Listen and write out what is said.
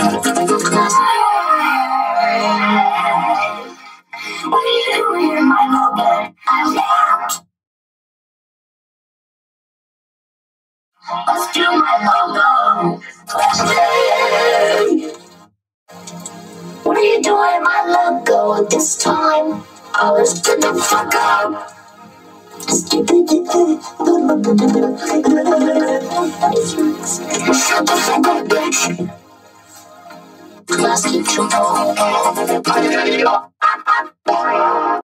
What are you doing, my logo? I'm out. Let's do my logo. Klasky. What are you doing, my logo? This time, I was get the fuck out. Shut the fuck up, bitch. Klasky-Csupo.